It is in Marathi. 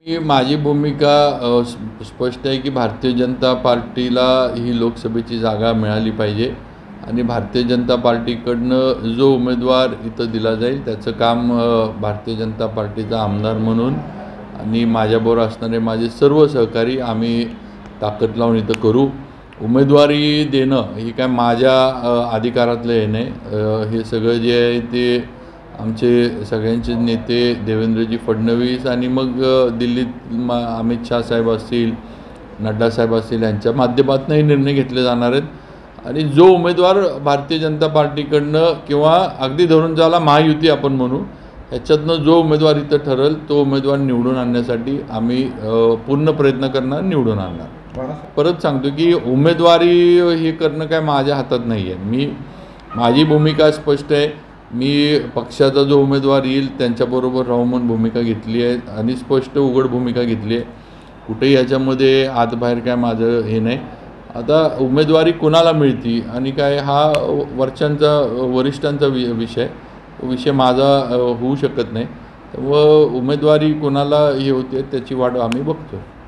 माझी भूमिका स्पष्ट आहे की भारतीय जनता पार्टीला ही लोकसभेची जागा मिळाली पाहिजे आणि भारतीय जनता पार्टीकडनं जो उमेदवार इथं दिला जाईल त्याचं काम भारतीय जनता पार्टीचा आमदार म्हणून आणि माझ्याबरोबर असणारे माझे सर्व सहकारी आम्ही ताकद लावून इथं करू. उमेदवारी देणं ही काय माझ्या अधिकारातलं हे नाही. हे सगळं जे आहे ते आमचे सगळ्यांचे नेते देवेंद्रजी फडणवीस आणि मग दिल्लीत अमित शाह साहेब असतील, नड्डा साहेब असतील यांच्या माध्यमातून हे निर्णय घेतले जाणार आहेत आणि जो उमेदवार भारतीय जनता पार्टीकडनं किंवा अगदी धरून चाला महायुती आपण म्हणू ह्याच्यातनं जो उमेदवार इथं ठरेल तो उमेदवार निवडून आणण्यासाठी आम्ही पूर्ण प्रयत्न करणार, निवडून आणणार. परत सांगतो की उमेदवारी हे करणं काय माझ्या हातात नाही आहे. माझी भूमिका स्पष्ट आहे. मी पक्षाचा जो उमेदवार येईल त्यांच्याबरोबर राहून म्हणून भूमिका घेतली आहे आणि स्पष्ट उघड भूमिका घेतली आहे. कुठेही याच्यामध्ये आतबाहेर काय माझं हे नाही. आता उमेदवारी कोणाला मिळती आणि काय हा वरिष्ठांचा विषय माझा होऊ शकत नाही. व उमेदवारी कोणाला हे होते त्याची वाट आम्ही बघतो.